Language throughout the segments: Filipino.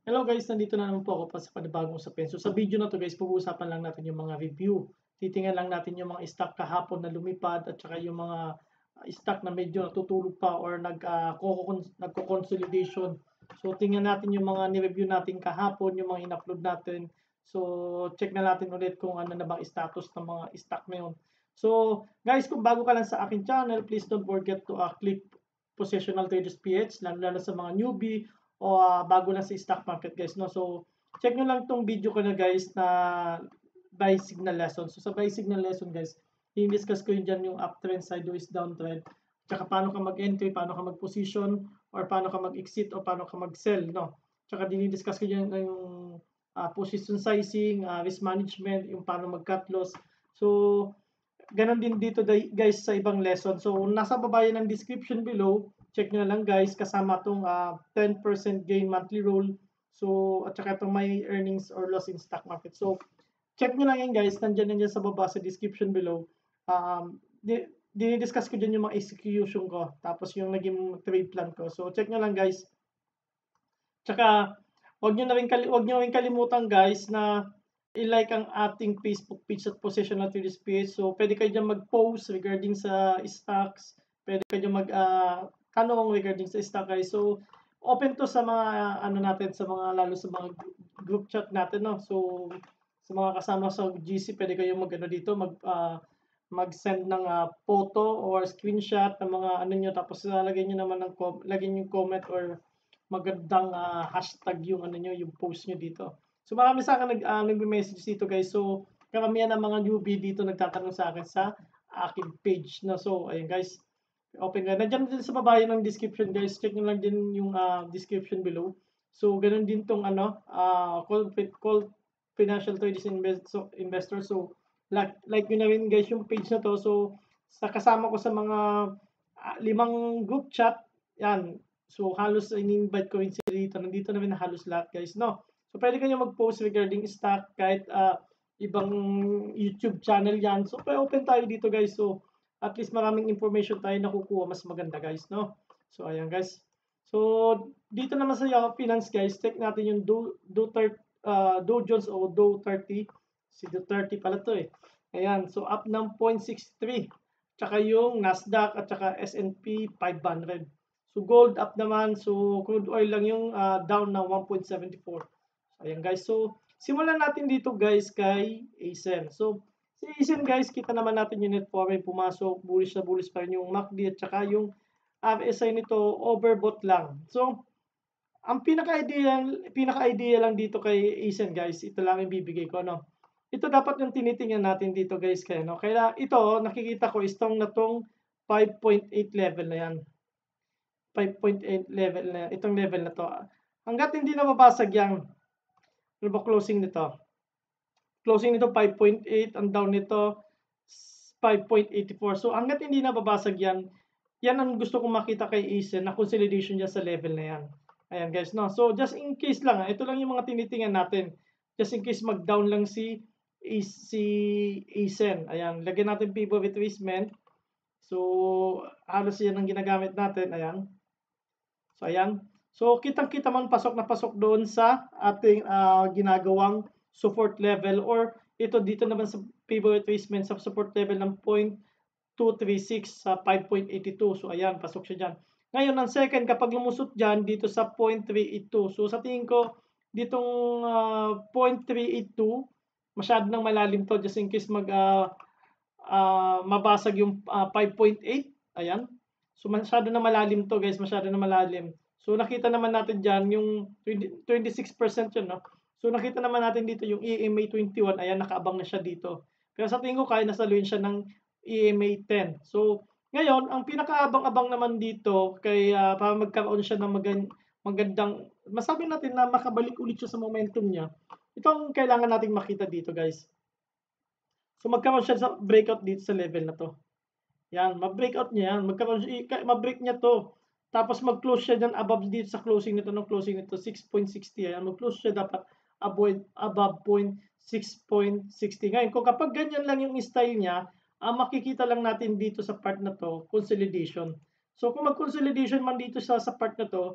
Hello guys, nandito na naman po ako pa sa panibagong usapin. So sa video na to guys, pag-uusapan lang natin yung mga review. Titingnan lang natin yung mga stock kahapon na lumipad at saka yung mga stock na medyo natutulog pa or nagko-consolidation. So tingnan natin yung mga ni-review natin kahapon, yung mga in-upload natin. So check na natin ulit kung ano na bang status ng mga stock na yun. So guys, kung bago ka lang sa akin channel, please don't forget to click Positional Traders PH, lalo sa mga newbie o bago lang sa stock market guys, no? So check nyo lang tong video ko na guys na buy signal lesson. So sa buy signal lesson guys, i-discuss ko yun dyan yung uptrend, sideways, downtrend, tsaka paano ka mag-entry, paano ka mag-position, or paano ka mag-exit, o paano ka mag-sell, no? Tsaka dinidiscuss ko dyan yung position sizing, risk management, yung paano mag-cut loss. So ganon din dito guys sa ibang lesson. So nasa baba yan ng description below. Check nyo na lang guys, kasama itong 10% gain monthly rule. So at saka itong may earnings or loss in stock market. So check nyo lang yan guys, nandyan sa baba sa description below. Dinidiscuss ko dyan yung mga execution ko, tapos yung naging trade plan ko. So check nyo lang guys. Tsaka wag nyo rin kalimutan guys na i-like ang ating Facebook page at Positional Traders PH. So pwede kayo dyan mag-post regarding sa stocks, pwede kayo dyan tanong regarding sa stock guys. So open to sa mga natin, sa mga lalo sa mga group chat natin, no. So sa mga kasama sa GC, pwede kayo dito mag-send ng photo or screenshot ng mga nyo, tapos lagyan niyo naman lagyan yung comment or magandang hashtag yung yung post nyo dito. So marami sa akin nagme-message dito guys. So karamihan ng mga newbie dito nagtatanong sa akin sa aking page, no. So ayun guys, open ka. Nandiyan din sa baba ng description guys. Check nyo lang din yung description below. So ganun din tong call financial traders investor. So like nyo na rin guys yung page na to. So sa kasama ko sa mga 5 group chat, yan. So halos in-invite ko rin sila dito. Nandito na rin halos lahat guys, no. So pwede kayo mag-post regarding stock kahit ibang YouTube channel yan. So open tayo dito guys. So at least maraming information tayo nakukuha, mas maganda guys, no. So ayan guys. So dito naman sa Yahoo Finance guys, check natin yung Dow Jones o Dow 30. Si Dow 30 pala to eh. Ayan, so up ng 0.63. Tsaka yung Nasdaq at tsaka S&P 500. So gold up naman, so crude oil lang yung down na 1.74. Ayan guys, so simulan natin dito guys kay ASEN. So si ASEN guys, kita naman natin yung net foreign pumasok, bullish na bullish pa rin yung MACD at saka yung RSI nito overbought lang. So ang pinaka-idea lang dito kay ASEN guys, ito lang yung bibigay ko, no. Ito dapat yung tinitingnan natin dito guys, kaya no. Kaya ito nakikita ko istong na tong 5.8 level na yan. 5.8 level na itong level na to. Hangga't hindi na mabasag yan, ano ba closing nito? Closing nito 5.8, ang down nito 5.84. So hangga't hindi na babasag yan, yan ang gusto kong makita kay ASEN na consolidation dyan sa level na yan. Ayan guys, no. So just in case lang, ito lang yung mga tinitingnan natin. Just in case mag-down lang si ASEN. Ayan, lagyan natin pivot retracement. So halos yan ang ginagamit natin. Ayan. So ayan. So kitang-kita man pasok na pasok doon sa ating ginagawang support level, or ito dito naman sa pivot retracement sa support level ng 0.236 sa 5.82. So ayan, pasok siya diyan. Ngayon ang second, kapag lumusot diyan dito sa 0.382. So sa tingin ko ditong 0.382 masyado nang malalim to, just in case mabasag yung 5.8. Ayan. So masyado na malalim to guys, masyado na malalim. So nakita naman natin diyan yung 26% yun, no. So nakita naman natin dito yung EMA 21, ayan, nakaabang na siya dito. Pero sa tingin ko kaya nasaluin siya ng EMA 10. So ngayon, ang pinakaabang-abang naman dito kay para magkaroon siya ng magandang, masabi natin na makabalik ulit siya sa momentum niya. Ito ang kailangan nating makita dito guys. So magkaroon siya sa breakout dito sa level na to. Yan, ma-breakout niya yan. Ma-break niya to. Tapos mag-close siya dyan above dito sa closing nito, no, closing nito 6.60. Ayan, mag-close siya dapat above 6.60. Ngayon, kung kapag ganyan lang yung style niya, makikita lang natin dito sa part na to, consolidation. So kung mag-consolidation man dito sa part na to,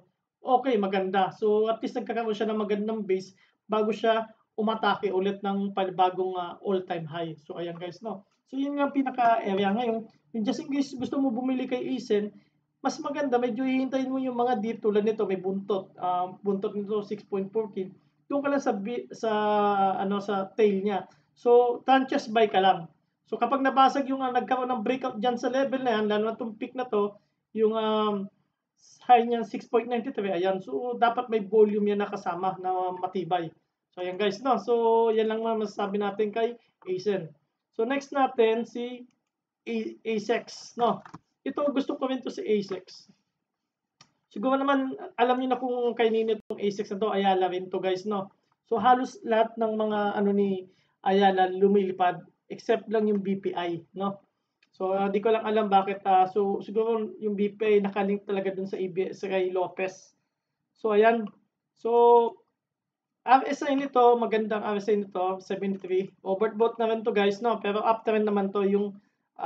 okay, maganda. So, at least nagkakaroon siya ng magandang base bago siya umatake ulit ng panibagong all-time high. So, ayan guys, no? So, yun nga pinaka-area ngayon. Yung just in case gusto mo bumili kay Aizen, mas maganda, medyo hihintayin mo yung mga dip tulad nito, may buntot. Buntot nito 6.14. Doon ka lang sa ano sa tail niya. So, tranches buy ka lang. So, kapag nabasag yung nagkaroon ng breakout diyan sa level na yan, lalo na itong peak na to, yung high niya 6.93, ayan. So, dapat may volume yan na kasama na matibay. So, ayan guys, no? So, yan lang naman masasabi natin kay Aizen. So, next natin si ASEX, no? Ito, gusto ko rin to si ASEX. Siguro naman, alam niyo na kung kainin itong ASEX na to, Ayala rin to guys, no? So, halos lahat ng mga ano ni Ayala lumilipad, except lang yung BPI, no? So, di ko lang alam bakit. So, siguro yung BPI nakalink talaga dun sa sa kay Lopez. So, ayan. So, RSI nito, magandang RSI nito, 73. Overbought na rin to guys, no? Pero after naman to yung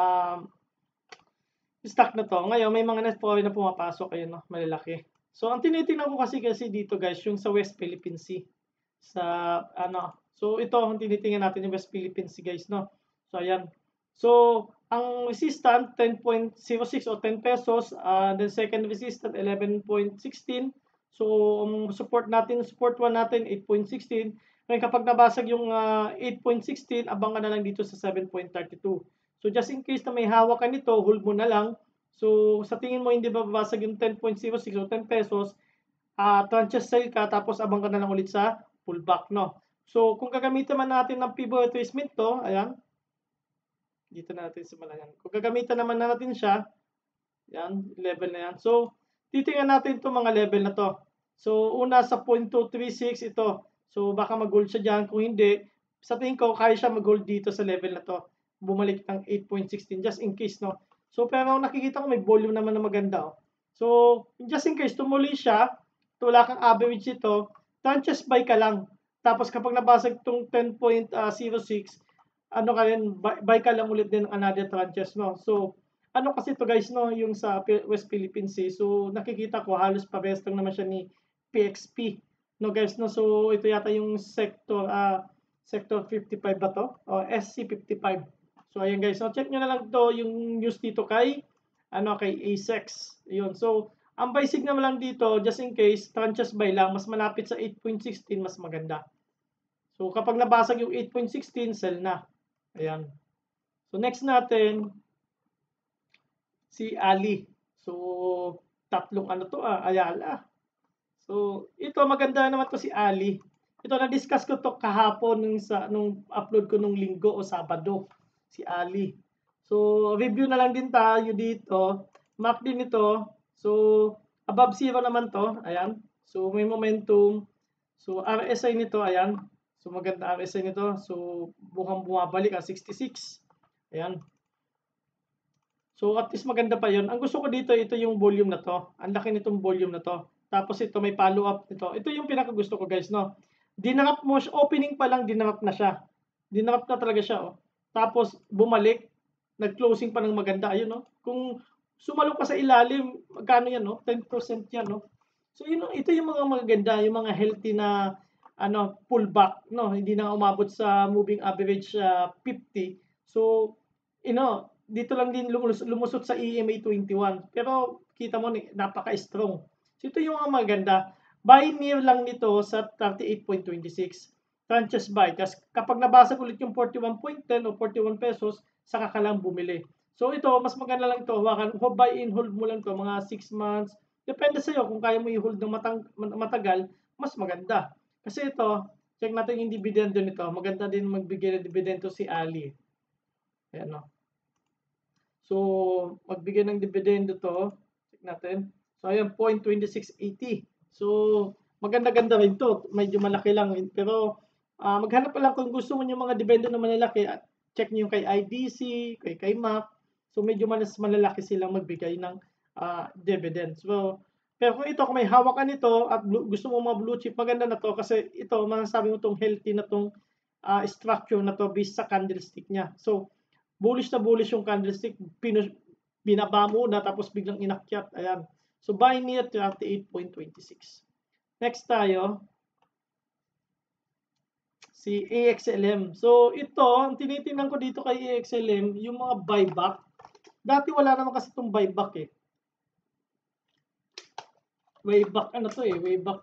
stock na to. Ngayon, may mga net foreign na pumapasok, ayun, no? Malalaki. So, ang tinitingnan ko kasi dito guys, yung sa West Philippine Sea. Sa, ano, so ito, ang tinitingnan natin yung West Philippine Sea guys, no? So, ayan. So, ang resistant, 10.06 o 10 pesos. Then second resistant, 11.16. So, ang support natin, support 1 natin, 8.16. Ngayon, kapag nabasag yung 8.16, abangan na lang dito sa 7.32. So, just in case na may hawak ka nito, hold mo na lang. So, sa tingin mo, hindi ba babasag yung 10.06 o 10 pesos, tranches sale ka, tapos abang ka na lang ulit sa pullback, no? So, kung gagamitan man natin ng pivot retracement to, ayan, dito natin simulan. Kung gagamitan naman natin siya, yan, level na yan. So, titingnan natin itong mga level na to. So, una sa 0.236 ito. So, baka mag-hold siya dyan. Kung hindi, sa tingin ko, kaya siya mag-hold dito sa level na to. Bumalik ng 8.16 just in case, no? So, pero nakikita ko may volume naman na maganda, oh. So, just in case, tumuloy siya, wala kang average ito, tranches buy ka lang. Tapos, kapag nabasag itong 10.06, ano ka rin, buy ka lang ulit din another tranches, no? So, ano kasi to guys, no, yung sa West Philippine Sea. So, nakikita ko halos parehas lang naman siya ni PXP. No guys, no. So, ito yata yung sector 55 ba to? O SC55. So, ayan guys. So, check nyo na lang to yung news dito kay kay ASEX. Yun. So, ang buy signal lang dito, just in case, tranches buy lang, mas malapit sa 8.16, mas maganda. So, kapag nabasag yung 8.16, sell na. Ayan. So, next natin, si Ali. So, tatlong ano to Ayala. So, ito maganda naman to si Ali. Ito na-discuss ko to kahapon nung upload ko nung Linggo o Sabado, si Ali. So, review na lang din tayo dito. Mark din ito. So, above zero naman to. Ayan. So, may momentum. So, RSI nito, ayan. So, maganda RSI nito. So, mukhang bumabalik 66. Ayan. So, at least maganda pa yon. Ang gusto ko dito, ito yung volume na to. Ang laki nitong volume na to. Tapos ito, may follow-up nito. Ito yung pinaka-gusto ko guys, no? Dinarap mo, opening pa lang, dinarap na siya. Dinarap na talaga siya, oh. Tapos, bumalik. Nag-closing pa ng maganda. Ayun, no? Kung sumalo ka sa ilalim, magkano yan, no? 10% yan, no? So, ito yung mga maganda, yung mga healthy na pullback, no? Hindi na umabot sa moving average 50. So, dito lang din lumusot sa EMA 21. Pero kita mo, napaka-strong. So ito yung mga maganda. Buy near lang nito sa 38.26. Tranches buy. Kasi kapag nabasag ulit yung 41.10 o 41 pesos, saka ka lang bumili. So ito, mas maganda lang ito. Buy in, hold mo lang to mga 6 months. Depende sa'yo kung kaya mo i-hold ng matagal, mas maganda. Kasi ito, check natin yung dividendo nito. Maganda din magbigay ng dividendo si Ali. Ayan, no? So, magbigay ng dividendo to. Check natin. So, ayan, 0.2680. So, maganda-ganda rin to. Medyo malaki lang. Pero, maghanap pa lang kung gusto mo yung mga dividendo na malalaki. At check nyo yung kay IDC, kay MAC. So, medyo malalaki silang magbigay ng dividend. So, pero kung may hawak ka nito at gusto mo mga blue chip, maganda na to. Kasi ito, masasabi mo itong healthy na itong structure na to based sa candlestick niya. So, bullish na bullish yung candlestick, binaba muna tapos biglang inakyat. Ayan. So, buy near 38.26. Next tayo, si AXLM. So, ito, ang tinitingnan ko dito kay AXLM, yung mga buyback. Dati wala naman kasi itong buyback eh. Way back, ano to eh, way back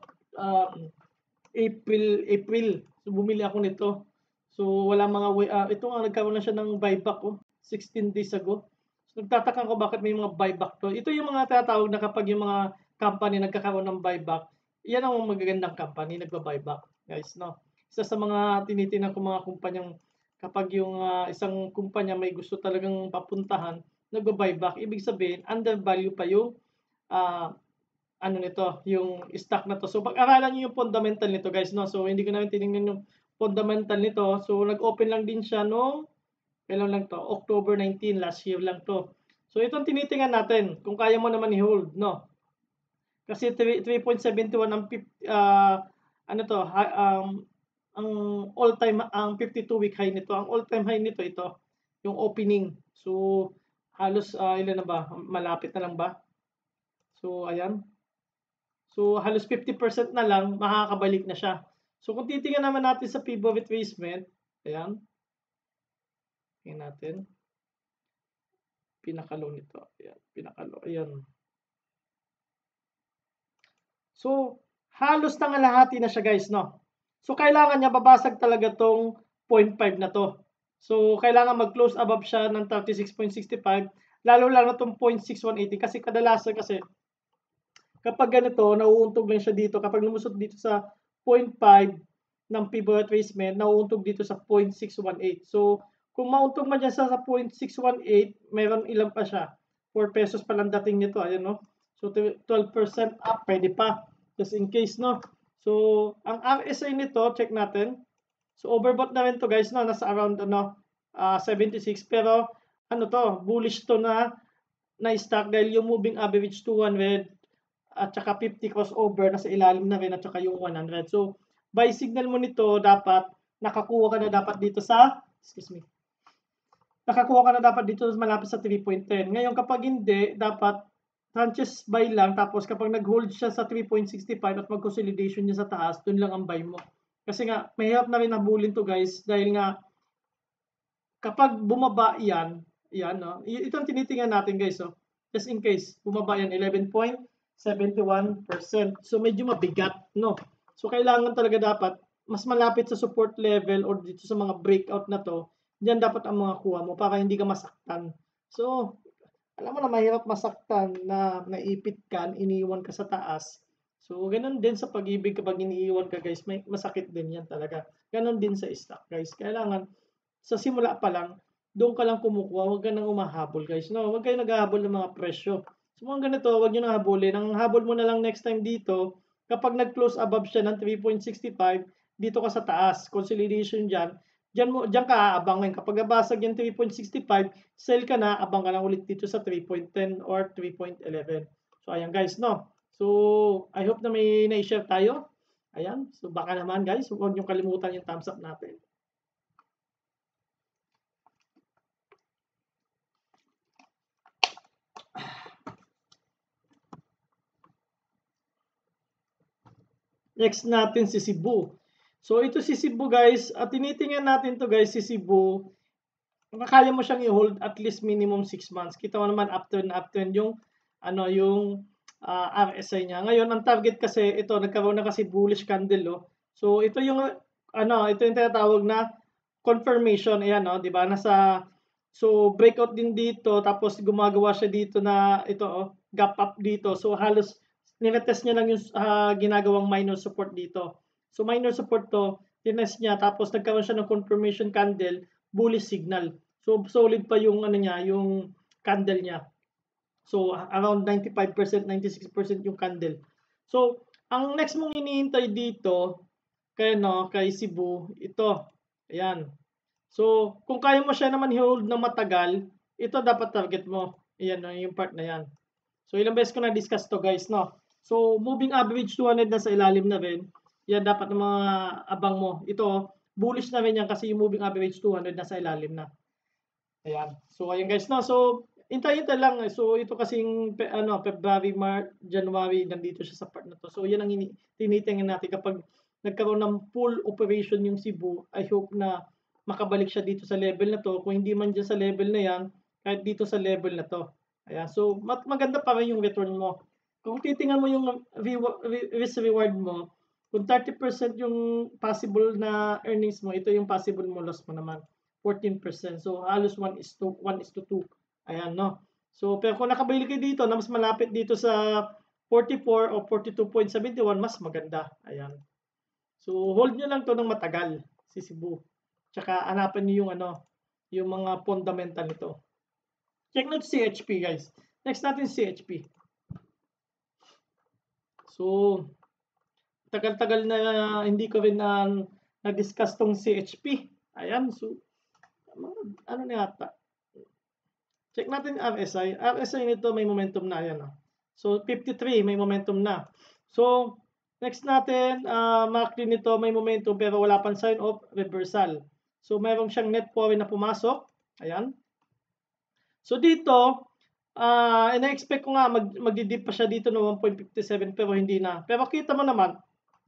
April. So, bumili ako nito. So, wala mga ito nga, nagkaroon na siya ng buyback 16 days ago. So, nagtataka ko bakit may mga buyback to. Ito yung mga tatawag na kapag yung mga company nagkakaroon ng buyback, yan ang magagandang company, nagba-buyback, guys, no? Isa sa mga tinitingnan ko mga kumpanyang kapag yung isang kumpanya may gusto talagang papuntahan, nagba-buyback, ibig sabihin, undervalue pa yung ano nito, yung stock na to. So, pag-aralan niyo yung fundamental nito, guys, no? So, hindi ko namin tinignan yung fundamental nito. So, nag-open lang din siya nung, kailan lang to? October 19, last year lang to. So, itong tinitingnan natin, kung kaya mo naman i-hold, no? Kasi 3.71 ang ano to, ang all-time, ang 52-week high nito. Ang all-time high nito, ito, yung opening. So, halos, ilan na ba? Malapit na lang ba? So, ayan. So, halos 50% na lang, makakabalik na siya. So, kung titingnan naman natin sa pivot retracement, ayan. Tingnan natin. Pinakalo nito. Ayan, pinakalo. Ayan. So, halos nangalahati na siya, guys, no? So, kailangan niya babasag talaga tong 0.5 na to. So, kailangan mag-close above siya ng 36.65, lalo-lalo tong 0.6180 kasi kadalasan kasi kapag ganito, nauuntog lang siya dito. Kapag lumusot dito sa 0.5 ng pivot retracement, nauuntog dito sa 0.618. So, kung mauntog man dyan sa 0.618, meron ilan pa siya. 4 pesos pa lang dating nito. Ayan, no? So, 12% up, pwede pa. Just in case, no? So, ang RSI nito, check natin. So, overbought na rin to, guys, no? Nasa around, 76. Pero, ano to, bullish to na stock dahil yung moving average 200 at saka 50 crossover nasa ilalim na rin at saka yung 100. So, buy signal mo nito dapat nakakuha ka na dapat dito sa nakakuha ka na dapat dito malapit sa 3.10. Ngayon kapag hindi, dapat tranches buy lang tapos kapag nag-hold siya sa 3.65 at mag-consolidation niya sa taas, dun lang ang buy mo. Kasi nga, mahirap na rin nabulin to, guys, dahil nga kapag bumaba yan, no? Ito ang tinitingnan natin, guys, just in case bumaba yan 11.71%. So medyo mabigat, no? So kailangan talaga dapat mas malapit sa support level or dito sa mga breakout na to, diyan dapat ang mga kuha mo para hindi ka masaktan. So, alam mo na mahirap masaktan na naipit ka, iniiwan ka sa taas. So, ganun din sa pag-ibig kapag iniiwan ka, guys, may masakit din yan talaga. Ganun din sa stock, guys. Kailangan sa simula pa lang, doon ka lang kumukuha, huwag ka nang umahabol, guys. No, huwag kayo naghahabol ng mga presyo. So, mga ganito, huwag nyo nang habulin. Ang habol mo na lang next time dito, kapag nag-close above siya ng 3.65, dito ka sa taas, consolidation dyan, diyan ka aabangan. Kapag nabasag yung 3.65, sell ka na, abang ka lang ulit dito sa 3.10 or 3.11. So, ayan, guys, no? So, I hope na may na-share tayo. Ayan. So, baka naman, guys, huwag nyo kalimutan yung thumbs up natin. Next natin si Cebu. So ito si Cebu, guys, at tinitingnan natin to, guys, si Cebu. Kaya mo siyang i-hold at least minimum 6 months. Kita mo naman uptrend yung yung RSI niya. Ngayon ang target kasi ito nagkaroon na kasi bullish candle, So ito yung ito yung tinatawag na confirmation. Ayan, 'di ba? So breakout din dito tapos gumagawa siya dito na ito, gap up dito. So halos nire-test niya lang yung ginagawang minor support dito. So minor support to, tinest niya tapos nagkaroon siya ng confirmation candle, bullish signal. So solid pa yung yung candle niya. So around 95%, 96% yung candle. So ang next mong hinihintay dito kay Cebu, ito. Ayan. So kung kaya mo siya naman i-hold ng matagal, ito dapat target mo. Ayan, yung part na yan. So ilang beses ko na discuss to, guys, no. So moving average 200 na sa ilalim na rin. Yan dapat ng mga abang mo. Ito bullish na rin yan kasi yung moving average 200 na sa ilalim na. Ayan. So ayun, guys, no. So hintay-hintay lang. So, ito kasing February, March, January, nandito siya sa part na to. So, yan ang tinitingnan natin kapag nagkaroon ng full operation yung Cebu. I hope na makabalik siya dito sa level na to. Kung hindi man dyan sa level na yan, kahit dito sa level na to. Ayan. So, maganda pa rin yung return mo. Kung titingnan mo yung risk reward mo, kung 30% yung possible na earnings mo, ito yung possible mo loss mo naman. 14%. So, halos 1:2. Ayan, no? So, pero kung nakabili kayo dito na mas malapit dito sa 44 o 42.71, mas maganda. Ayan. So, hold nyo lang to ng matagal, si Cebu. Tsaka, hanapin nyo yung mga fundamental nito. Check natin CHP, guys. Next natin CHP. So, tagal-tagal na hindi ko rin na-discuss tong CHP. Ayan, so, ano na yata. Check natin RSI. RSI nito may momentum na. Ayan. So, 53, may momentum na. So, next natin, MACD nito may momentum pero wala pang sign of reversal. So, mayroon siyang net foreign na pumasok. Ayan. So, dito, ina-expect ko nga magdi-dip pa siya dito no 1.57 pero hindi na. Pero kita mo naman,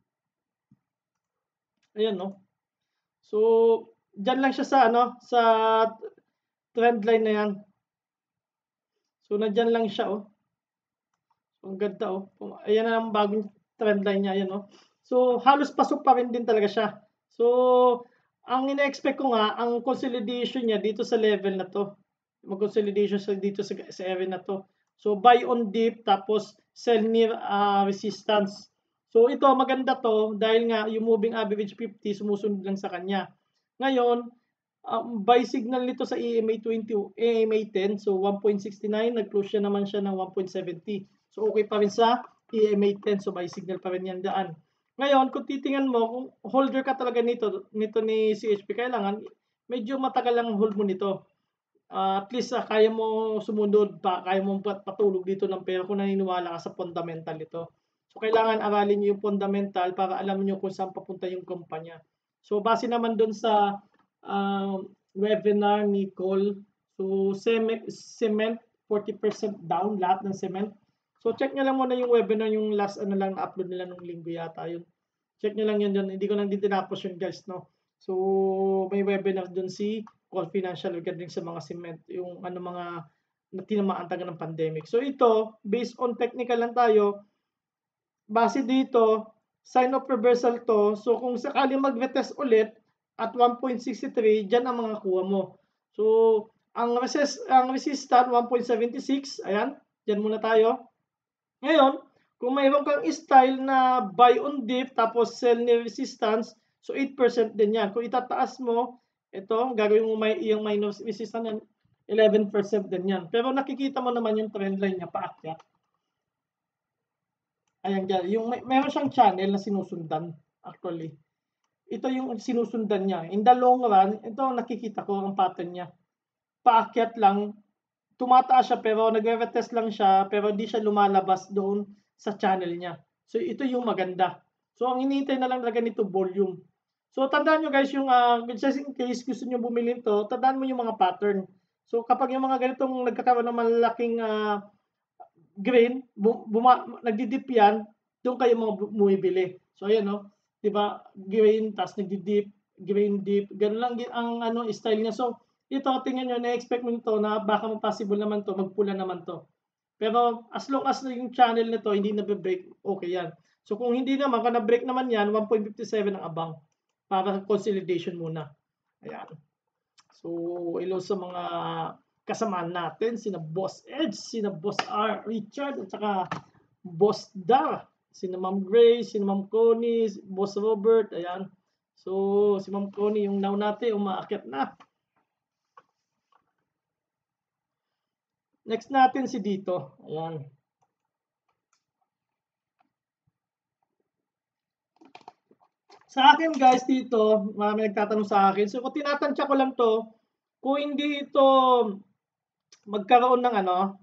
ayan, no? So, dyan lang siya sa trend line na yan. So, nandyan lang siya, oh. Ang ganda, oh. Ayan na ang bagong trend line niya, ayan, oh. So, halos pasok pa rin din talaga siya. So, ang ina-expect ko nga, ang consolidation niya dito sa level na to. Mag-consolidation siya dito sa area na to. So, buy on dip, tapos sell near resistance. So, ito, maganda to, dahil nga, yung moving average 50, sumusunod lang sa kanya. Ngayon, buy signal nito sa EMA 20, EMA 10, so 1.69, nag-close siya naman siya ng 1.70. So okay pa rin sa EMA 10, so buy signal pa rin yan daan. Ngayon, kung titingnan mo, kung holder ka talaga nito ni CHP, kailangan medyo matagal lang hold mo nito. At least kaya mo sumunod pa, kaya mo patulog dito ng pera kung naniniwala ka sa fundamental nito. So kailangan aralin niyo yung fundamental para alam niyo kung saan papunta yung kumpanya. So base naman doon sa webinar ni Cole, so cement 40% down, lahat ng cement. So check nyo lang muna yung webinar, yung last lang na-upload nila nung linggo yata yun. Check nyo lang yun dyan, hindi ko lang din tinapos yun guys, no. So may webinar dun si Cole Financial regarding sa mga cement, yung mga tinamaan taga ng pandemic. So ito, based on technical lang tayo, base dito, sign of reversal to. So kung sakali mag-retest ulit at 1.63, dyan ang mga kuha mo. So ang resistant 1.76, ayan, dyan muna tayo. Ngayon, kung mayroon kang style na buy on dip tapos sell near resistance, so 8% din yan. Kung itataas mo, ito, gagawin mo yung minus resistance yan, 11% din yan. Pero nakikita mo naman yung trend line niya paakyat. Ayan dyan. Meron siyang channel na sinusundan actually. Ito yung sinusundan niya. In the long run, ito nakikita ko ang pattern niya. Paakyat lang, tumataas siya pero nagre-retest lang siya pero di siya lumalabas doon sa channel niya. So ito yung maganda. So ang hinihintay na lang talaga nito volume. So tandaan nyo guys yung just in case gusto nyo bumili ito, tandaan mo yung mga pattern. So kapag yung mga ganitong nagkakaroon ng malaking green, nagdidip yan, doon kayo mga bumibili. So ayan, no, 'di ba? Green tas nagdidip, green dip, ganun lang ang style niya. So ito, tingnan nyo, na-expect mo nito na baka possible naman to, magpula naman to. Pero as long as yung channel nito hindi na-break, okay yan. So kung hindi naman, kung na-break naman yan, 1.57 ang abang para consolidation muna. Ayan. So hello sa mga kasamaan natin, sina Boss Edge, sina Boss R. Richard, at saka Boss Dar, sina Ma'am Grace, sina Ma'am Connie, Boss Robert, ayan. So si Ma'am Connie, yung now natin, umaakyat na. Next natin si dito. Ayan. Sa akin guys dito, marami nagtatanong sa akin. So kung tinatansya ko lang to, kung hindi ito magkaroon ng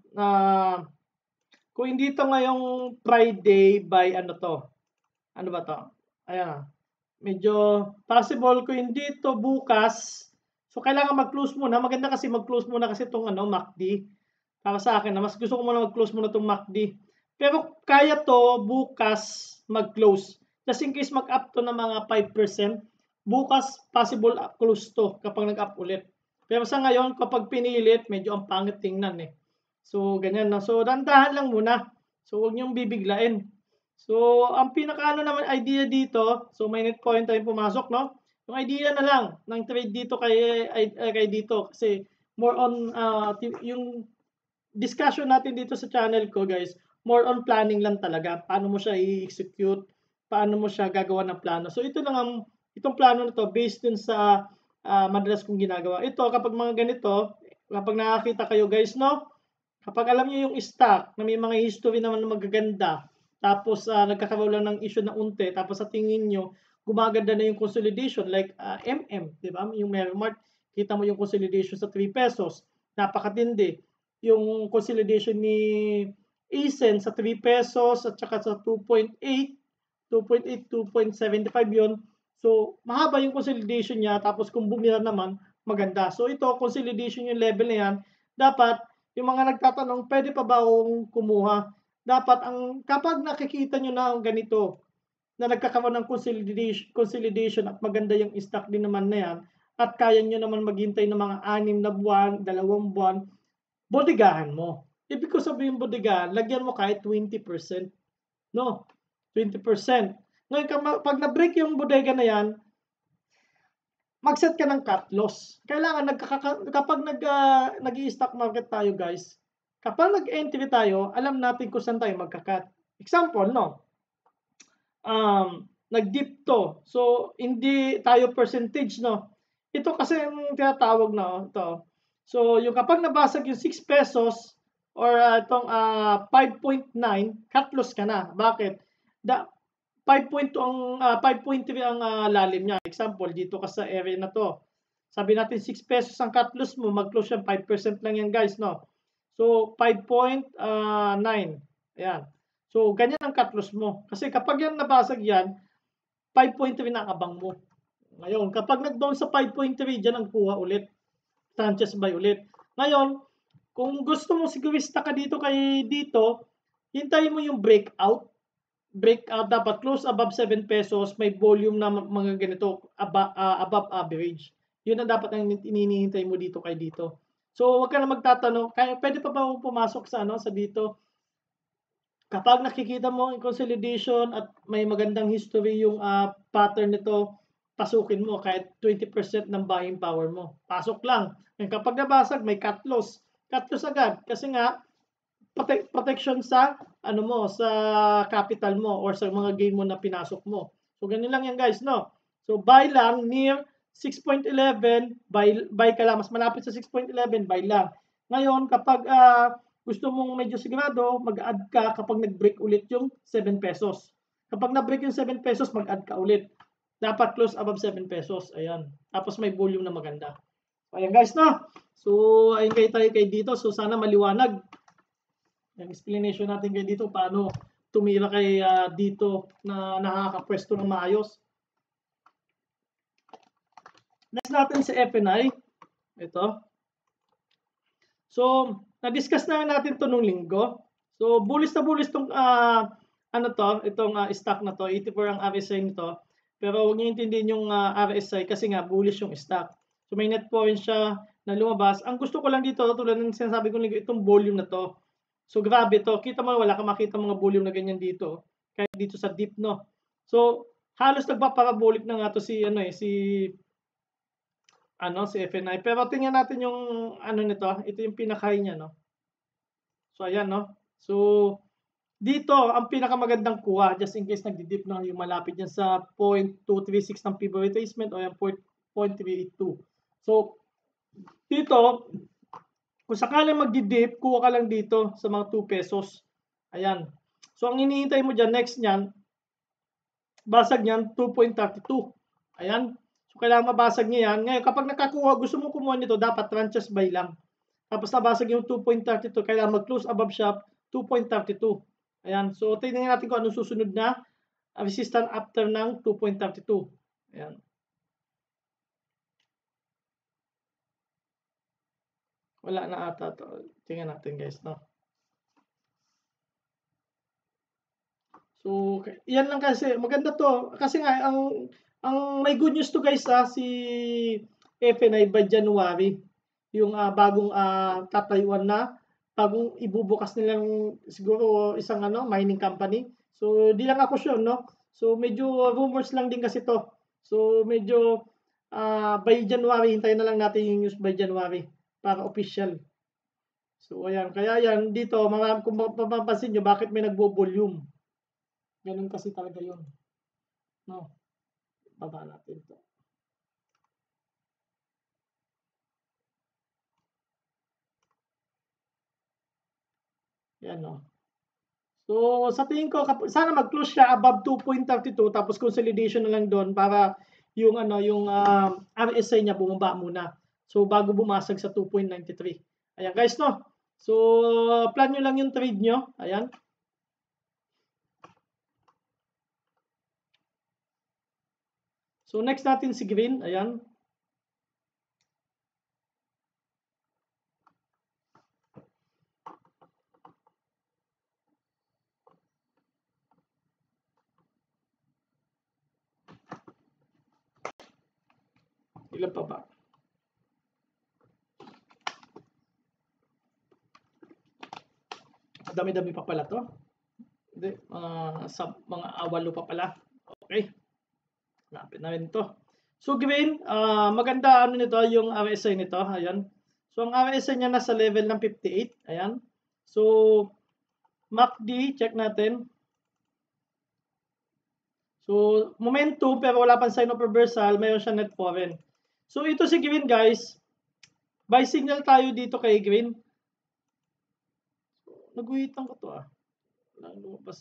kung hindi ito ngayong Friday by to. Ano ba to? Ayan. Medyo possible kung hindi ito bukas. So kailangan mag-close muna. Maganda kasi mag-close muna kasi itong MACD. Para sa akin, mas gusto ko muna mag-close muna itong MACD. Pero kaya to bukas mag-close. Just in case mag-up to na mga 5%, bukas possible close to kapag nag-up ulit. Pero sa ngayon, kapag pinilit, medyo ang pangit tingnan eh. So, ganyan na. So, dandahan lang muna. So, huwag niyong bibiglain. So, ang pinaka naman idea dito, so may net point tayong pumasok, no? Yung idea na lang ng trade dito kay dito kasi more on yung discussion natin dito sa channel ko, guys, more on planning lang talaga. Paano mo siya i-execute, paano mo siya gagawa ng plano. So ito lang itong plano na to based dun sa madalas kong ginagawa. Ito kapag mga ganito, kapag nakakita kayo, guys, no? Kapag alam niyo yung stock na may mga history naman na magaganda, tapos nagkakaroon lang ng issue na unti, tapos sa tingin nyo, gumaganda na yung consolidation like di ba? Yung Mermart, kita mo yung consolidation sa 3 pesos, napakatindi. Yung consolidation ni Asian sa 3 pesos at saka sa 2.8, 2.75 yun. So, mahaba yung consolidation niya, tapos kung bumira naman, maganda. So, ito, consolidation yung level na yan. Dapat, yung mga nagtatanong, pwede pa ba akong kumuha? Dapat, kapag nakikita nyo na ganito, na nagkakaroon ng consolidation at maganda yung stock din naman na yan, at kaya nyo naman maghintay ng mga 6 na buwan, 2 buwan, bodegahan mo. Ibig ko sabihin bodegahan, lagyan mo kahit 20%. No? 20%. Ngayon, pag na-break yung bodega na yan, mag-set ka ng cut loss. Kailangan, kapag nag-i-stock market tayo, guys, kapag nag-entry tayo, alam natin kung saan tayo magka-cut. Example, no? Nag-dip to. So, hindi tayo percentage, no? Ito kasi yung tinatawag na, ito. So, yung kapag nabasag yung 6 pesos or itong 5.9, cut loss ka na. Bakit? 5.2 5.3 ang lalim niya. Example, dito ka sa area na to. Sabi natin 6 pesos ang cut loss mo, mag-close yan, 5% lang yan, guys, no? So, 5.9. Ayan. So, ganyan ang cut loss mo. Kasi kapag yan nabasag yan, 5.3 na abang mo. Ngayon, kapag nag-bounce sa 5.3, dyan ang kuha ulit. Tranches buy ulit. Ngayon, kung gusto mo sigurista ka dito dito, hintayin mo yung breakout. Breakout dapat close above 7 pesos, may volume na mga ganito above average. Yun ang dapat ang ininihintay mo dito dito. So, wag ka na magtatanong, pwede pa ba pumasok sa sa dito? Kapag nakikita mo yung consolidation at may magandang history yung pattern nito, pasukin mo kahit 20% ng buying power mo. Pasok lang. And kapag nabasag, may cut loss. Cut loss agad kasi nga protection sa sa capital mo or sa mga gain mo na pinasok mo. So ganun lang yan, guys, no. So buy lang near 6.11, buy ka lang mas malapit sa 6.11, buy lang. Ngayon kapag gusto mong medyo sigurado, mag-add ka kapag nag-break ulit yung 7 pesos. Kapag na-break yung 7 pesos, mag-add ka ulit. Dapat close above 7 pesos. Ayan. Tapos may volume na maganda. Ayan, guys, no? So, ayun tayo dito. So, sana maliwanag yung explanation natin kay dito. Paano tumira kay dito na nakakapwesto ng maayos. Next natin si FNI. Ito. So, na-discuss na natin to nung linggo. So, bullish na bullish tong itong stock na to, 84 ang RSI nito. Pero huwag niyo intindihin yung RSI kasi nga bullish yung stock. So, may net point siya na lumabas. Ang gusto ko lang dito, tulad ng sinasabi ko linggo, itong volume na to. So, grabe to. Kita mo, wala ka makita mga volume na ganyan dito. Kahit dito sa dip, no? So, halos nagpaparabolic na nga to si FNI. Pero tingnan natin yung nito. Ito yung pinaka-high niya, no? So, ayan, no? So, dito, ang pinakamagandang kuha, just in case nagdi-dip na yung malapit yan sa 0.236 ng pivot retracement o yung 0.382. So, dito, kung sakaling magdi-dip, kuha ka lang dito sa mga 2 pesos. Ayan. So, ang hinihintay mo dyan, next nyan, basag nyan, 2.32. Ayan. So, kailangan mabasag niya yan. Ngayon, kapag nakakuha, gusto mo kumuha nito, dapat tranches buy lang. Tapos nabasag yung 2.32, kailangan mag-close above shop, 2.32. Ayan. So, tingnan natin kung anong susunod na resistance after ng 2.32. Ayan. Wala na ata to. Tingnan natin guys, no? So, yan lang kasi. Maganda to. Kasi nga, ang may good news to guys, si FNI by January. Yung bagong tatayuan na, bagong ibubukas nilang siguro isang mining company. So, di lang ako sure, no? So, medyo rumors lang din kasi to. So, medyo by January, hintayin na lang natin yung news by January para official. So, ayan. Kaya yan, dito, kung mapapansin nyo, bakit may nagbo-volume? Ganun kasi talaga yun. No? Baba natin to. Yan, no? So, sa tingin ko, sana mag-close siya above 2.32 tapos consolidation na lang doon para yung yung RSI niya bumaba muna. So, bago bumasag sa 2.93. Ayan guys, no? So, plan nyo lang yung trade nyo. Ayan. So, next natin si Green. Ayan. Ilan pa ba? Dami-dami pa pala to. Hindi, mga awalo pa pala. Okay. Lapit na rin to. So Green, maganda nito yung RSI nito. Ayan. So ang RSI niya nasa level ng 58. Ayan. So MACD, check natin. So momentum pero wala pang sign of reversal, mayroon siya net foreign. So ito si Green guys. Buy signal tayo dito kay Green. So, naguhitan ko to lumabas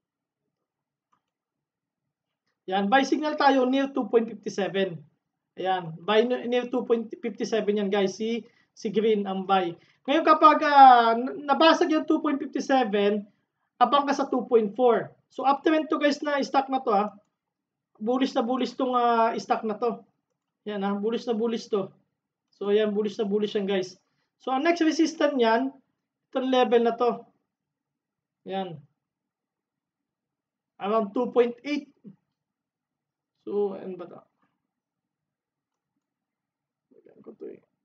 Yan, buy signal tayo near 2.57. Ayan, buy near 2.57 yan guys, si Green ang buy. Ngayon kapag nabasag yung 2.57, abang ka sa 2.4. So uptrend to guys na stock na to bullish na bullish tong stock na to. Yan bullish na bullish to. So ayan, bullish na bullish yan guys. So ang next resistance niyan, itong level na to. Yan. Around 2.8. So, ano ba ito? Lagyan ko ito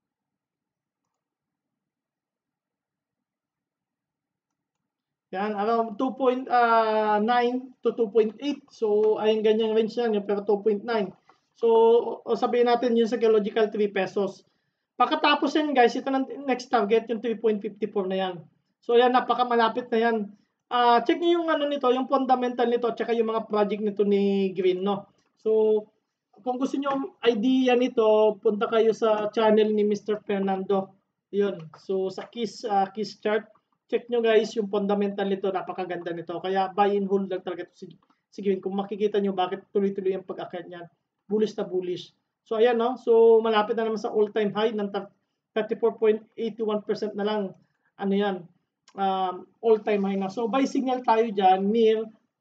Yan, around 2.9 to 2.8. So, ayun ganyang range yan, pero 2.9. So, sabihin natin yun sa psychological 3 pesos. Pagkatapos yan guys, ito ng next target, yung 3.54 na yan. So, yan, napakamalapit na yan. Check nyo yung nito, yung fundamental nito, at saka yung mga project nito ni Green, no? So, kung gusto nyo idea nito, punta kayo sa channel ni Mr. Fernando. Yun. So, sa Kiss chart, check nyo guys yung fundamental nito, napakaganda nito. Kaya buy and hold lang talaga ito si Green. Kung makikita nyo bakit tuloy-tuloy ang pag-akyat niyan, bullish na bullish. So ayan so malapit na naman sa all-time high ng 34.81% na lang. Ano yan? All-time high na. So buy signal tayo diyan near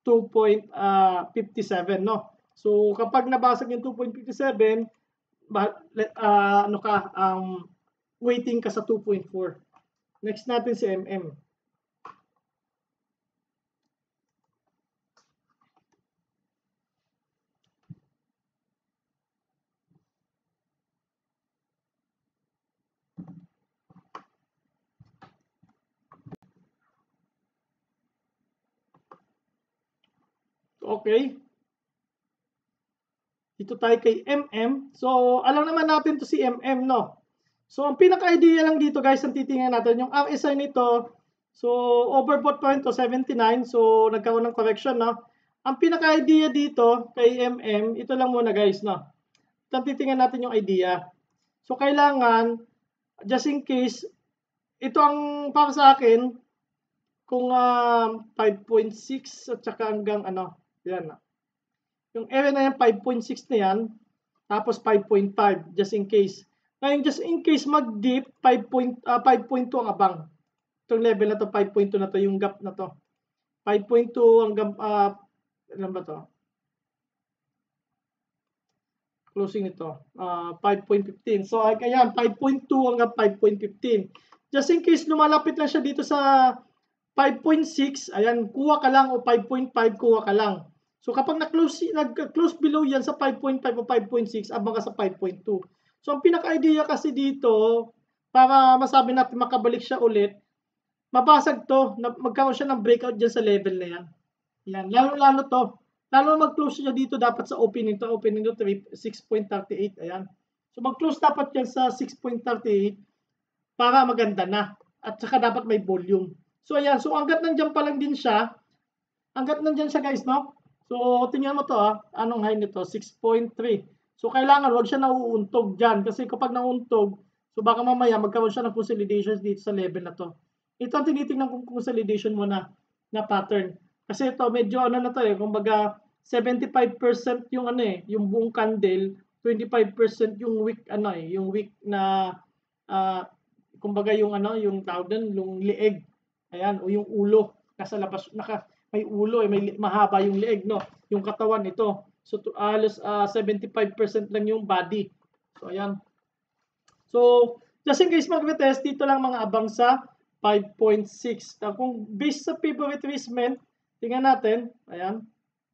2.57 no. So kapag nabasag yung 2.57, waiting ka sa 2.4. Next natin si MM. Okay. Dito tayo kay MM. So, alam naman natin to si MM, no? So, ang pinaka-idea lang dito, guys, ang titingnan natin, yung RSI nito, so, overbought pa rin to, 79. So, nagkaroon ng correction, no? Ang pinaka-idea dito, kay MM, ito lang muna, guys, no? Ito titingnan natin yung idea. So, kailangan, just in case, ito ang para sa akin, kung 5.6 at saka hanggang yan, yung area na yan, 5.6 na yan, tapos 5.5, just in case. Ngayon, just in case mag-dip, 5.2 ang abang. Itong level na to, 5.2 na to, yung gap na to. 5.2 hanggang, ilan ba to? closing nito, 5.15. So, ayan, 5.2 hanggang 5.15. Just in case lumalapit lang siya dito sa 5.6, ayan, kuha ka lang, o 5.5, kuha ka lang. So, kapag nag-close below yan sa 5.5 o 5.6, abang ka sa 5.2. So, ang pinaka-idea kasi dito, para masabi natin makabalik siya ulit, mabasag to, magkaroon siya ng breakout dyan sa level na yan. Yan, lalo-lalo to. Lalo mag-close siya dito dapat sa opening to 6.38, ayan. So, mag-close dapat yan sa 6.38 para maganda na. At saka dapat may volume. So, ayan. So, hanggat nandyan pa lang din siya, hanggat nandyan siya guys, no? So, tingnan mo to anong high nito? 6.3. So, kailangan wag siya nauuntog dyan. Kasi kapag nauuntog, so baka mamaya magkaroon siya ng consolidation dito sa level na to. Ito ang tinitingnan kong consolidation mo na pattern. Kasi ito, medyo ano na to kumbaga 75% yung yung buong candle, 25% yung wick yung wick na kumbaga yung yung tawag doon, yung leeg. Ayan, o yung ulo, nasa labas, may ulo may mahaba yung leeg, no? Yung katawan ito. So halos 75% lang yung body. So ayan. So just in case mag-retest, dito lang mga abang sa 5.6. Kung based sa favorite retracement, tingnan natin. Ayan.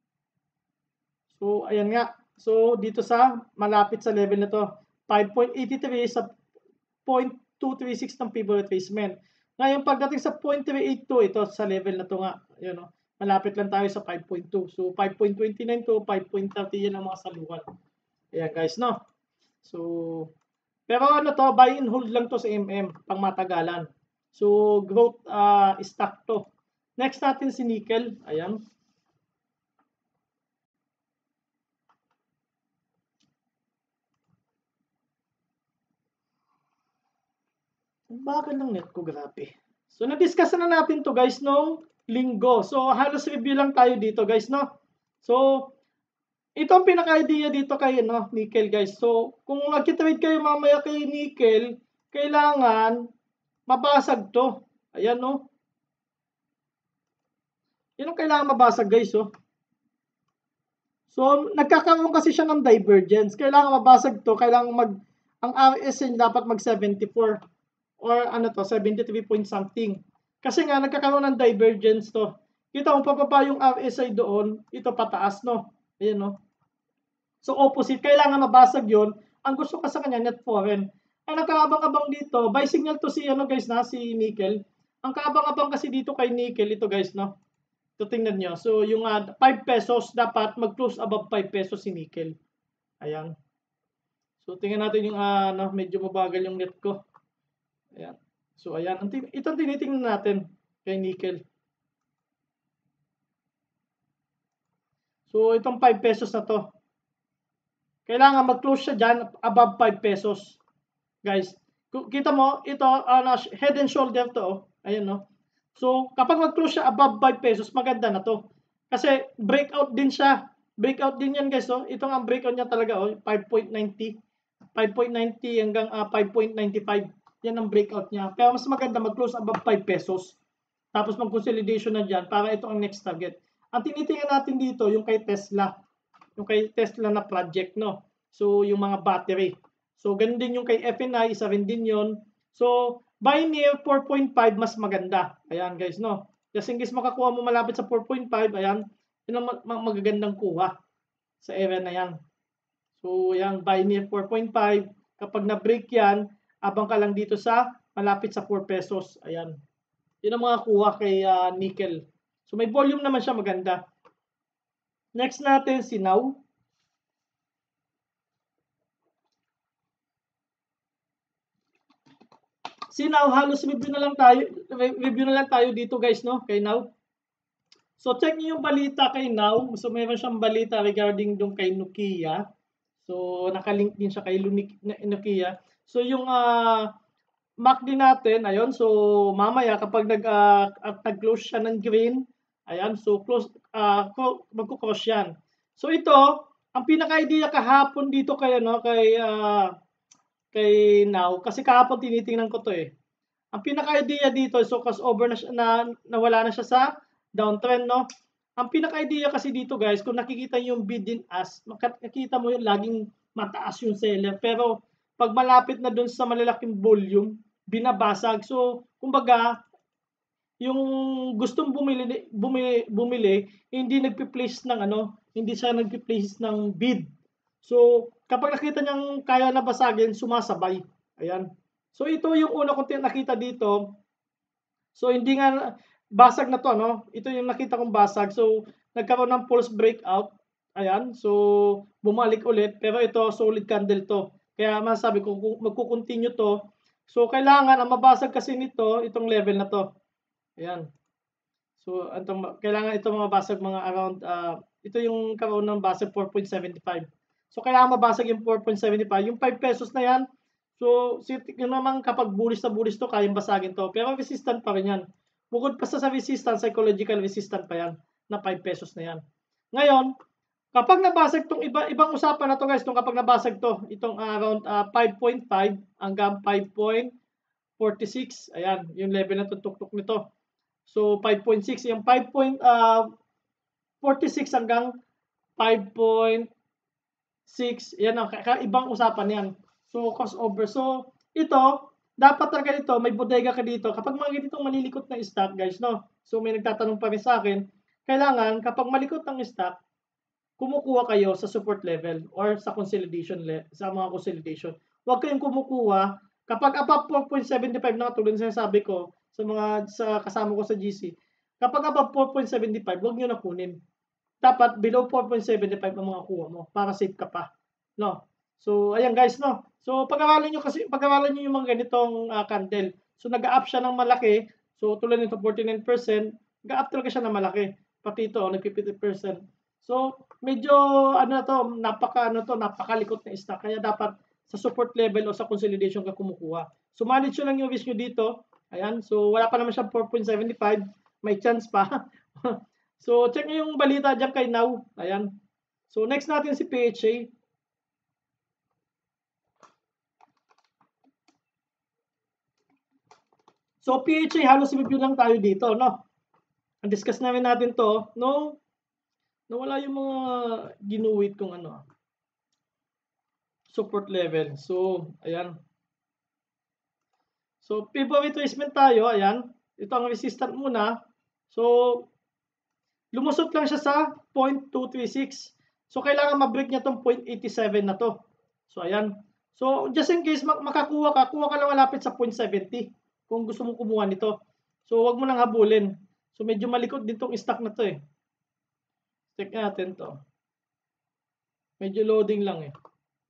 So ayan nga. So dito sa malapit sa level na to, 5.83 sa 0.236 ng favorite retracement. Ngayon, pagdating sa 0.382, ito sa level na to nga. Yun, no? Malapit lang tayo sa 5.2. So, 5.29 to 5.30 yan ang mga saluhan. Ayan guys, no? So, pero ano to, buy and hold lang to sa pang matagalan. So, growth stock to. Next natin si nickel. Ayan. Bakit lang net ko, grabe. So, na-discuss na natin to guys nung linggo. So, halos review lang tayo dito guys, no? So, ito ang pinaka-idea dito kay nickel guys. So, kung nag-trade kayo mamaya kay nickel, kailangan mabasag to. Ayan, no? Yan ang kailangan mabasag guys, oh. So, nagkakaroon kasi siya ng divergence. Kailangan mabasag to. Kailangan ang RSI dapat mag 74. Or ano to, 73 point something. Kasi nga, nagkakaroon ng divergence to. Kita mo, pababa yung RSI doon, ito pataas, no? Ayan, no? So, opposite. Kailangan mabasag yon. Ang gusto ka sa kanya, net foreign. Ang nakaabang-abang dito, buy signal to si, guys, si nickel. Ang kaabang-abang kasi dito kay nickel, ito guys, no? Ito tingnan nyo. So, yung 5 pesos, dapat mag-close above 5 pesos si nickel. Ayan. So, tingnan natin yung, medyo mabagal yung net ko. Ayan. So, ayan. Itong tinitingnan natin kay nickel. So, itong 5 pesos na to. Kailangan mag-close siya dyan above 5 pesos. Guys, kita mo, ito, head and shoulder to. Ayan, no? So, kapag mag-close siya above 5 pesos, maganda na to. Kasi, breakout din siya. Breakout din yan, guys. Oh. Ito ang breakout niya talaga. 5.90. 5.90 hanggang 5.95. Yan ang breakout niya. Pero mas maganda mag-close above 5 pesos. Tapos mag-consolidation na dyan para ito ang next target. Ang tinitingnan natin dito, yung kay Tesla. Yung kay Tesla na project, no? So, yung mga battery. So, ganun din yung kay FNI, isa rin din yun. So, buy near 4.5, mas maganda. Ayan, guys, no? Just in case makakuha mo malapit sa 4.5, ayan, yun ang magagandang kuha sa area na yan. So, ayan, buy near 4.5. Kapag na-break yan, abang ka lang dito sa malapit sa 4 pesos. Ayan. Yun ang mga kuha kay nickel. So, may volume naman siya, maganda. Next natin, si Now. Si Now, halos review na lang tayo dito guys, no? Kay Now. So, check niyo yung balita kay Now. So, meron siyang balita regarding dun kay Nokia. So, nakalink din siya kay Nokia. So, yung MACD natin, ayun. So, mamaya kapag nag-close siya ng green, ayan. So, magkukross yan. So, ito, ang pinaka-idea kahapon dito kay Now, kasi kahapon tinitingnan ko to eh. Ang pinaka-idea dito, so crossover na siya, nawala na siya sa downtrend, no? Ang pinaka-idea kasi dito guys, kung nakikita yung bid in ask, makikita mo yung laging mataas yung seller. Pero pag malapit na dun sa malalaking volume, binabasag. So, kumbaga, yung gustong bumili, hindi nagpi-place ng ano, hindi siya nagpi-place ng bid. So, kapag nakita niyang kaya na basagin, sumasabay. Ayan. So, ito yung una kong nakita dito. So, hindi nga basag na to, no? Ito yung nakita kong basag. So, nagkaroon ng false breakout. Ayan. So, bumalik ulit. Pero ito, solid candle to. Kaya masasabi ko, kung magkukontinue to. So, kailangan, ang mabasag kasi nito, itong level na to. Ayan. So, kailangan ito mabasag mga around, ito yung karoon ng basag 4.75. So, kailangan mabasag yung 4.75. Yung 5 pesos na yan, so, yun naman kapag bullish to, kayang basagin to. Pero resistant pa rin yan. Bukod pa sa resistant, psychological resistant pa yan, na 5 pesos na yan. Ngayon, kapag nabasag tong ibang usapan na to guys, kapag nabasag to, itong around 5.5 hanggang 5.46, ayan, yung level na tutok nito. So 5.6, yung 5.46 hanggang 5.6, yan ang ibang usapan yan. So crossover. So ito, dapat talaga ito, may bodega ka dito. Kapag mga ganitong malilikot na stock guys, no? So may nagtatanong pa rin sa akin, kailangan kapag malikot ang stock, kumukuha kayo sa support level or sa consolidation sa mga consolidation. Huwag kayong kumukuha kapag above 4.75 na katulad ng sinasabi ko sa kasama ko sa GC. Kapag above 4.75, huwag niyo na kunin. Dapat below 4.75 ang mga kuha mo para safe ka pa, no? So ayan guys, no. So pag-aralan niyo yung mga ganitong candle. So nag-up siya ng malaki. So tulad nito 49%, nag-up talaga siya ng malaki. Pati ito nag-50%. So medyo napakalikot na stock. Kaya dapat sa support level o sa consolidation ka kumukuha. So manage nyo lang yung risk nyo dito. Ayan, so wala pa naman siyang 4.75. May chance pa. So check nyo yung balita dyan kay Now. Ayan. So next natin si PHA. So PHA, halos review lang tayo dito, no? Discuss namin natin to, no? Nawala yung mga ginuwit kong support level. So, ayan. So, pivot retracement tayo, ayan. Ito ang resistant muna. So, lumusot lang siya sa 0.236. So, kailangan ma-break niya tong 0.87 na to. So, ayan. So, just in case kuha ka lang malapit sa 0.70 kung gusto mong kumuha nito. So, wag mo nang habulin. So, medyo malikot din tong stock na to eh. Check natin to. Medyo loading lang eh.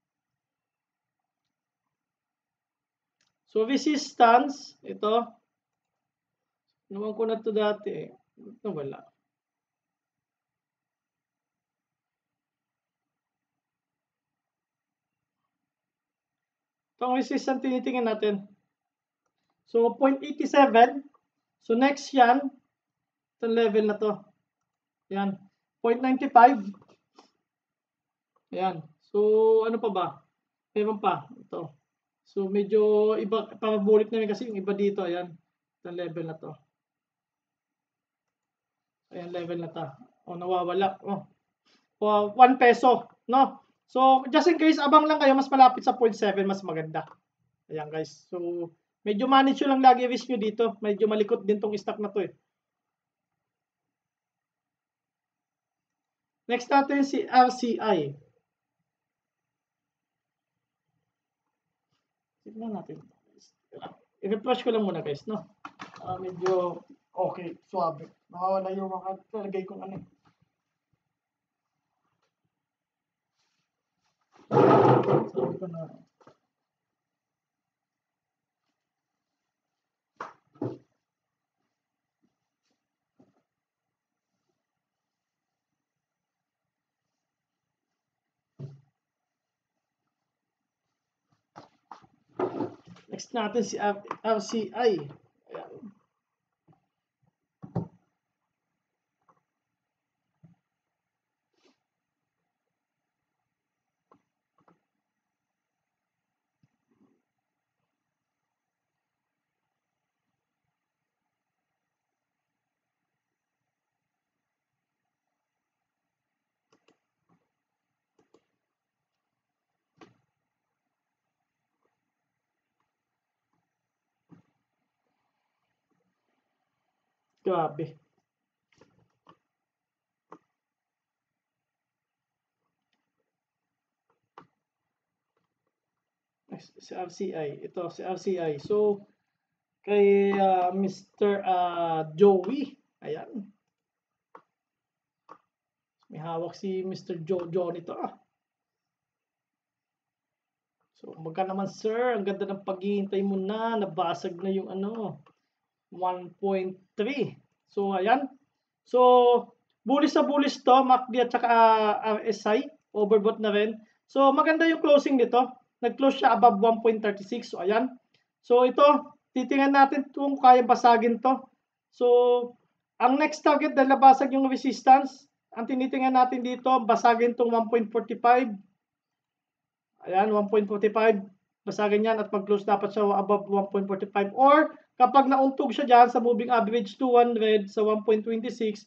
So, resistance, ito. Naman ko na to dati eh. Ito wala. Itong resistance tinitingnan natin. So, 0.87. So, next yan. Itong level na to. Yan. 0.95. Ayan. So, ano pa ba? Meron pa. Ito. So, medyo iba. Pamabulit namin kasi yung iba dito. Ayan. Itong level na to. Ayan, level na to. O, nawawala. O, 1 peso. No? So, just in case, abang lang kayo, mas malapit sa 0.7, mas maganda. Ayan, guys. So, medyo manage nyo lang lagi risk nyo dito. Medyo malikot din tong stock na to eh. Next natin si RCI. Tignan natin. I-refresh ko lang muna guys, no? Medyo okay, suabe. Nakawala yung mga talagay kong ano. Sabi ko na. Next natin si RCI. Ayan. Grabe. Si RCI. Ito, si RCI. So, kay Mr. Joey. Ayan. May hawak si Mr. Jojo nito. So, magka naman sir. Ang ganda ng paghihintay mo na. Nabasag na yung 1.3. So, ayan. So, bullish na bullish to. MACD at saka RSI. Overbought na rin. So, maganda yung closing nito. Nag-close siya above 1.36. So, ayan. So, ito. Titingnan natin kung kaya basagin to. So, ang next target dahil nabasag yung resistance, ang tinitingnan natin dito, basagin tong 1.45. Ayan, 1.45. Basagin yan at mag-close dapat siya above 1.45. Or, kapag nauntog siya dyan sa moving average 200 sa 1.26,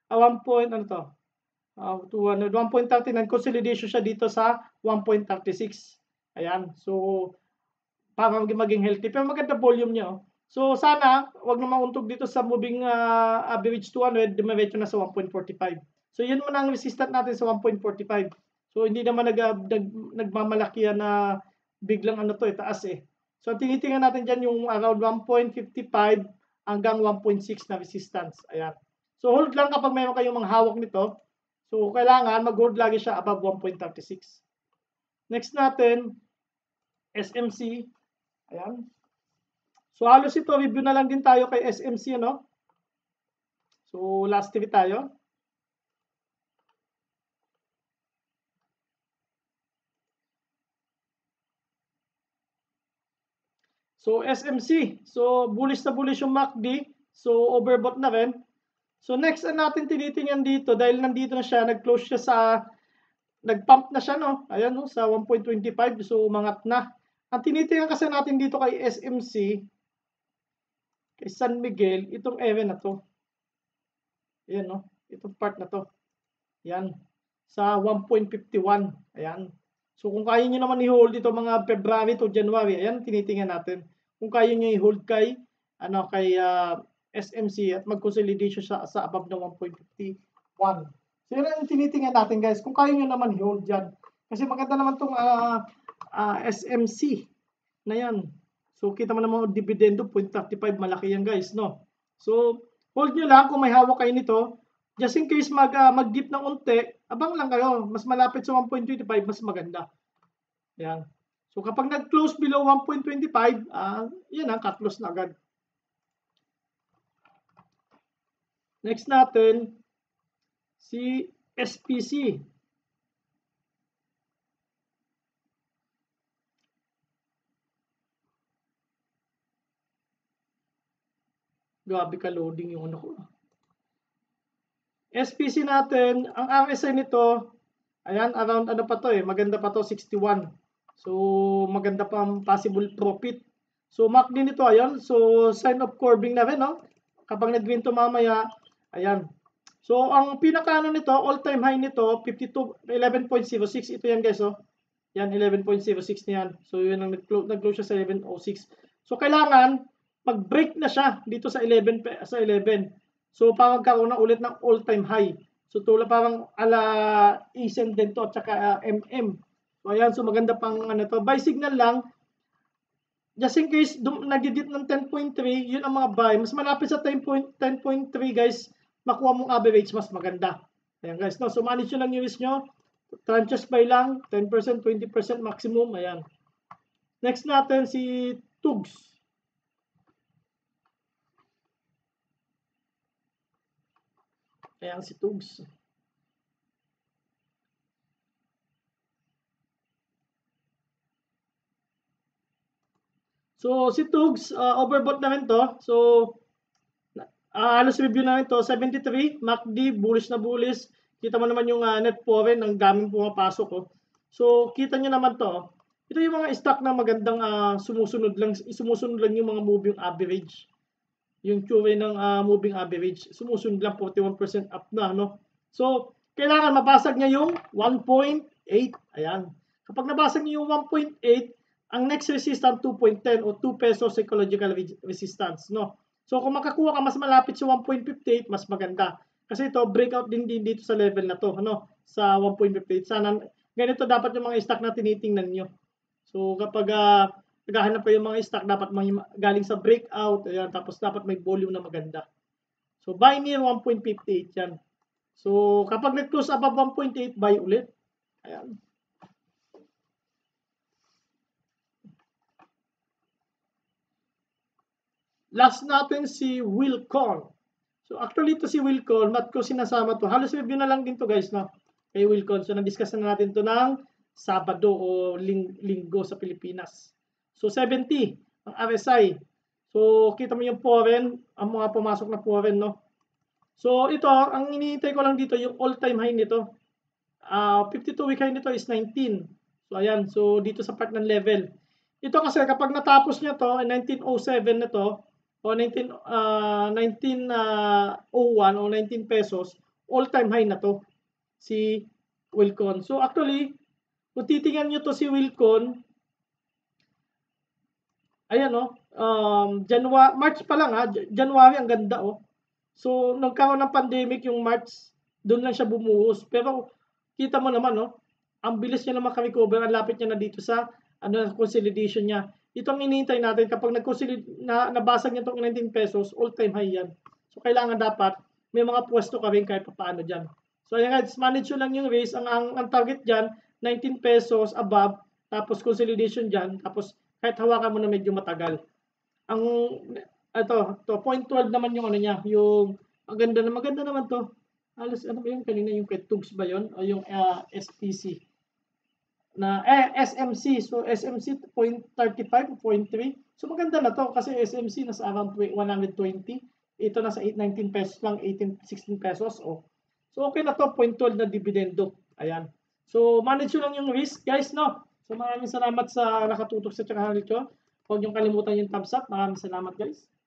1.39, consolidation siya dito sa 1.36. Ayan, so, para maging healthy. Pero maganda volume niya. So, sana, wag na mauntog dito sa moving average 200, dumiretso na sa 1.45. So, yun muna ang resistant natin sa 1.45. So, hindi naman nagmamalaki yan na biglang taas eh. So, tinitingnan natin dyan yung around 1.55 hanggang 1.6 na resistance. Ayan. So, hold lang kapag mayroon kayong mga hawak nito. So, kailangan mag-hold lagi siya above 1.36. Next natin, SMC. Ayan. So, halos ito, review na lang din tayo kay SMC, So, last trade tayo. So, SMC. So, bullish na bullish yung MACD. So, overbought na rin. So, next natin tinitingnan dito, dahil nandito na siya, nag-close siya sa, nag-pump na siya, Ayan, sa 1.25. So, umangat na. Ang tinitingnan kasi natin dito kay SMC, kay San Miguel, itong area na to. Ayan, itong part na to. Ayan. Sa 1.51. Ayan. So, kung kaya nyo naman i-hold ito mga February to January, ayan, tinitingnan natin. Kung kaya nyo i-hold kay, SMC at mag-consolidation sa above na 1.51. So, yun ang tinitingnan natin, guys. Kung kaya nyo naman i-hold dyan. Kasi maganda naman itong SMC na yan. So, kita mo naman dividendo, 0.35, malaki yan, guys, So, hold nyo lang kung may hawak kayo nito. Just in case mag-dip ng unti, abang lang kayo. Mas malapit sa 1.25, mas maganda. Yan. So, kapag nag-close below 1.25, yan ang cut loss na agad. Next natin, si SPC. Grabe ka loading yung ko. SPC natin, ang RSI nito, ayan, around maganda pa to, 61. So, maganda pa ang possible profit. So, MACD nito, ayan, so sign of curving na rin, Kapag nag-green to mamaya, ayan. So, ang pinaka nito, all-time high nito, 11.06. Ito yan, guys, Yan, 11.06 niyan. So, yun ang nag-close siya sa 11.06. So, kailangan mag-break na siya dito sa 11. So, parang magkaroon na ulit ng all-time high. So, parang ala Isen din to at saka MM. So, ayan. So, maganda pang to. Buy signal lang. Just in case nag-dip ng 10.3, yun ang mga buy. Mas malapit sa 10.3, guys. Makuha mong average, mas maganda. Ayan, guys. So, manage nyo lang yung risk nyo. Tranches buy lang. 10%, 20% maximum. Ayan. Next natin, si Tugs. Ayan si Tugs. So, si Tugs, overbought na rin to. So, halos review na rin to. 73, MACD, bullish na bullish. Kita mo naman yung net foreign, ang daming pumapasok. So, kita nyo naman to. Ito yung mga stock na magandang sumusunod lang yung mga moving average. Yung tsura ng moving average, sumusunod lang 41% up na, So, kailangan mabasag niya yung 1.8. Ayan. Kapag nabasag niya yung 1.8, ang next resistance 2.10 o 2 peso psychological resistance, So kung makakuha ka mas malapit sa 1.58, mas maganda. Kasi ito, breakout din dito sa level na to, ano, sa 1.58. Sana, ganito dapat yung mga stock na tinitingnan nyo. So kapag naghahanap kayo yung mga stock, dapat galing sa breakout, ayan, tapos dapat may volume na maganda. So buy near 1.58 yan. So kapag nag-close above 1.8, buy ulit. Ayan. Last natin si Wilcon. So actually ito si Wilcon, mat ko sinasama to. Halos review na lang din to guys, no? Kay Wilcon. So na-discuss na natin to ng Sabado o Linggo sa Pilipinas. So 70 ang RSI. So kita mo yung foreign, ang mga pumasok na foreign, no? So ito, ang iniintay ko lang dito yung all-time high nito. 52-week high nito is 19. So ayan, so dito sa part ng level. Ito kasi kapag natapos niya to, 1907 na to, o 1901 o 19 pesos, all-time high na to si Wilcon. So actually, kung titingnan nyo to si Wilcon, ayan o, March pa lang January ang ganda o. So nagkaroon ng pandemic yung March, doon lang siya bumuhos. Pero kita mo naman ang bilis niya na makarecover, ang lapit niya na dito sa consolidation niya. Ito ang iniintay natin kapag nabasag niya itong 19 pesos, all-time high yan. So kailangan dapat may mga pwesto ka rin kahit paano dyan. So ayan guys, manage lang yung raise. Ang target dyan, 19 pesos above, tapos consolidation dyan, tapos kahit hawakan mo na medyo matagal. Ang to 0.12 naman yung niya, yung maganda naman to. Halos ano ba yun kanina, yung Tugs ba yun o yung SPC na SMC. So SMC 0.35 o 0.3. So maganda na to kasi SMC nasa around 120. Ito nasa 19 pesos lang, 16 pesos. So okay na to, 0.12 na dividendo. Ayan. So manage lang yung risk guys, no? So maraming salamat sa nakatutok sa channel ko. Huwag niyong kalimutan yung thumbs up. Maraming salamat guys.